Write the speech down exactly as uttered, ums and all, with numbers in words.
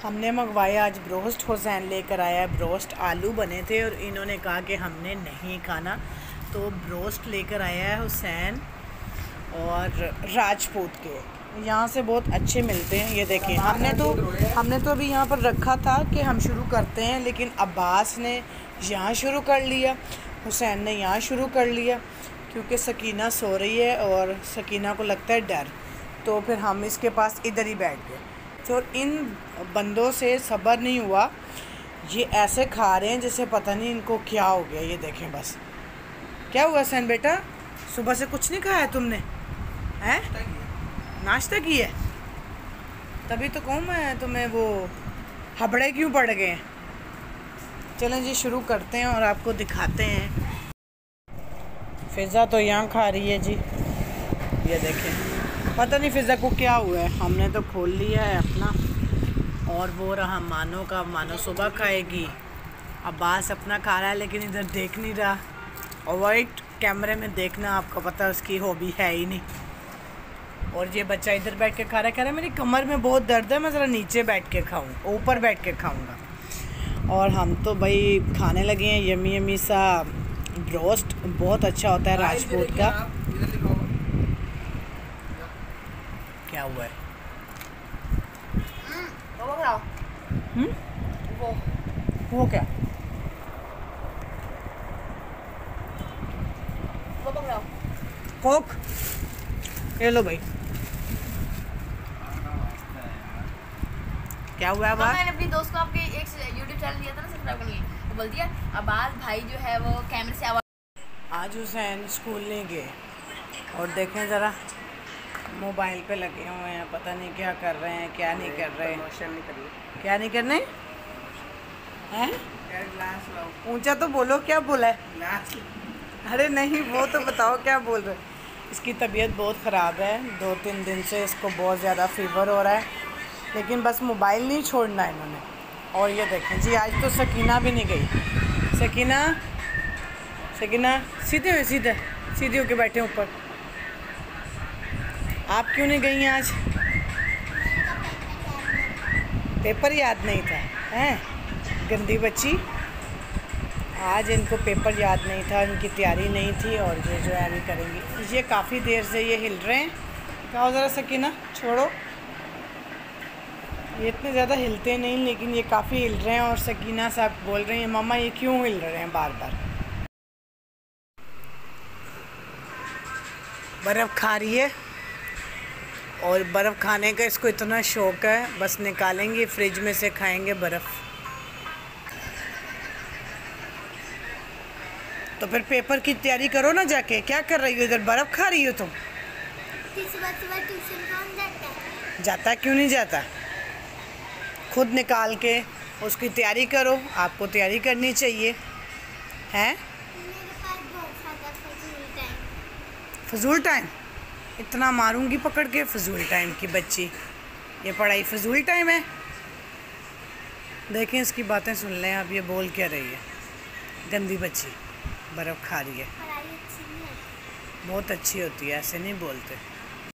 हमने मंगवाए आज ब्रोस्ट। हुसैन लेकर आया ब्रोस्ट। आलू बने थे और इन्होंने कहा कि हमने नहीं खाना, तो ब्रोस्ट लेकर आया है हुसैन और राजपूत के। यहाँ से बहुत अच्छे मिलते हैं। ये देखें, हमने तो हमने तो अभी यहाँ पर रखा था कि हम शुरू करते हैं, लेकिन अब्बास ने यहाँ शुरू कर लिया, हुसैन ने यहाँ शुरू कर लिया, क्योंकि सकीना सो रही है और सकीना को लगता है डर, तो फिर हम इसके पास इधर ही बैठ गए। तो इन बंदों से सब्र नहीं हुआ, ये ऐसे खा रहे हैं जैसे पता नहीं इनको क्या हो गया। ये देखें बस, क्या हुआ हुसैन बेटा, सुबह से कुछ नहीं खाया तुमने? हैं, नाश्ता किया? तभी तो कहूँ मैं तुम्हें, वो हबड़े क्यों पड़ गए हैं। चलें जी, शुरू करते हैं और आपको दिखाते हैं। फ़िज़ा तो यहाँ खा रही है जी, ये देखें, पता नहीं फ़िज़ा को क्या हुआ है। हमने तो खोल लिया है अपना, और वो रहा मानो का, मानो सुबह खाएगी। अब्बास अपना खा रहा है, लेकिन इधर देख नहीं रहा। अवॉइड कैमरे में देखना, आपको पता है उसकी हॉबी है ही नहीं। और ये बच्चा इधर बैठ के खा रहा है, कह रहा है मेरी कमर में बहुत दर्द है, मैं ज़रा नीचे बैठ के खाऊँ, ऊपर बैठ के खाऊँगा। और हम तो भाई खाने लगे हैं यमी यमी सा ब्रोस्ट। बहुत अच्छा होता है राजपूत का। क्या हुआ है? हम्म, वो वो क्या? वो पकड़ाओ, कोक ये लो भाई। क्या हुआ है? मैंने अपनी दोस्त को आपके एक यूट्यूब चैनल दिया था ना सब्सक्राइब करने, वो बोल दिया अब्बास भाई जो है वो कैमरे से आवाज़। आज हुसैन स्कूल नहीं गए और देखें ज़रा मोबाइल पे लगे हुए हैं, पता नहीं क्या कर रहे हैं, क्या नहीं कर रहे हैं। क्या नहीं करने हैं? ऊंचा तो बोलो, क्या बोला है? अरे नहीं, वो तो बताओ क्या बोल रहे। इसकी तबीयत बहुत ख़राब है, दो तीन दिन से इसको बहुत ज़्यादा फीवर हो रहा है, लेकिन बस मोबाइल नहीं छोड़ना है इन्होंने। और ये देखें जी, आज तो सकीना भी नहीं गई। सकीना, सकीना सीधे हुए, सीधे सीधे होके बैठे ऊपर। आप क्यों नहीं गई आज? पेपर याद नहीं था, हैं? गंदी बच्ची, आज इनको पेपर याद नहीं था, इनकी तैयारी नहीं थी, और ये जो है अभी करेंगी। ये काफ़ी देर से ये हिल रहे हैं। क्या हो, ज़रा सकीना छोड़ो, ये इतने ज़्यादा हिलते नहीं, लेकिन ये काफ़ी हिल रहे हैं। और सकीना साहब बोल रही हैं मामा ये क्यों हिल रहे हैं बार बार। बर्फ़ खा रही है, और बर्फ़ खाने का इसको इतना शौक़ है, बस निकालेंगे फ्रिज में से खाएंगे बर्फ़। तो फिर पेपर की तैयारी करो ना जाके। क्या कर रही हो इधर, बर्फ़ खा रही हो तुम? सुबह सुबह ट्यूशन कौन जाता है? जाता क्यों नहीं जाता? खुद निकाल के उसकी तैयारी करो, आपको तैयारी करनी चाहिए, हैं? मेरे पास बहुत ज़्यादा फजूल टाइम। फजूल टाइम? इतना मारूंगी पकड़ के, फजूल टाइम की बच्ची। ये पढ़ाई फजूल टाइम है? देखें इसकी बातें सुन लें, अब ये बोल क्या रही है। गंदी बच्ची बर्फ़ खा रही है। पढ़ाई अच्छी नहीं है। बहुत अच्छी होती है, ऐसे नहीं बोलते।